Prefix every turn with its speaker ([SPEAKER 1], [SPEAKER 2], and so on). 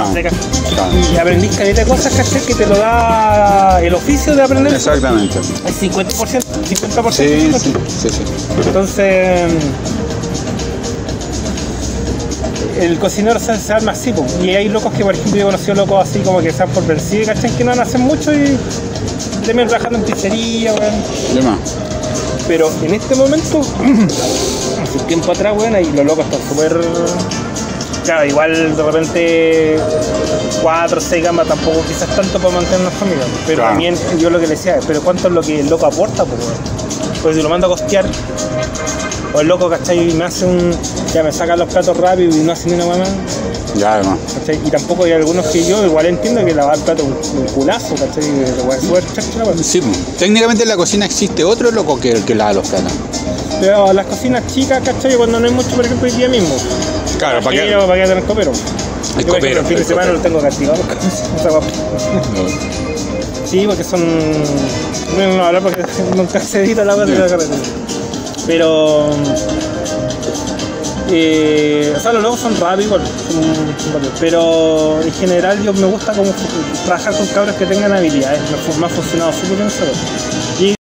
[SPEAKER 1] Claro.
[SPEAKER 2] Y aprendís caleta de cosas, ¿cachai? Que te lo da el oficio de aprender.
[SPEAKER 1] Exactamente.
[SPEAKER 2] Es 50%, 50%.
[SPEAKER 1] Sí.
[SPEAKER 2] Entonces, el cocinero se arma así, po. Y hay locos que, por ejemplo, yo he conocido locos así como que se dan por vencidos, ¿cachai? Que no hacen mucho y terminan trabajando en pizzería, weón.
[SPEAKER 1] Demás.
[SPEAKER 2] Pero en este momento, hace un tiempo atrás, weón, ahí los locos están súper... Claro, igual de repente 4 o 6 gambas tampoco quizás tanto para mantener una familia. Pero
[SPEAKER 1] claro.
[SPEAKER 2] También yo lo que le decía, pero ¿cuánto es lo que el loco aporta? Pues, pues si lo mando a costear, o el loco, ¿cachai? Y me hace ya me saca los platos rápido y no hace ni una mamá.
[SPEAKER 1] Ya, además.
[SPEAKER 2] ¿Cachai? Y tampoco hay algunos que yo igual entiendo que lavar plato es un culazo, ¿cachai? Es súper chacha, pues.
[SPEAKER 1] Sí, técnicamente en la cocina existe otro loco que lava los platos.
[SPEAKER 2] Pero las cocinas chicas, ¿cachai? Cuando no hay mucho, por ejemplo, hoy día mismo.
[SPEAKER 1] Claro, ¿para qué?
[SPEAKER 2] ¿Para qué tener copero?
[SPEAKER 1] El
[SPEAKER 2] Yo, por ejemplo,
[SPEAKER 1] copero.
[SPEAKER 2] el fin de semana lo tengo castigado. Sí, porque son... No hablar porque nunca se edita la parte de la carretera. Pero... o sea, los logos son rápidos igual, pero en general yo me gusta como trabajar con cabros que tengan habilidades. Me ha funcionado súper bien eso.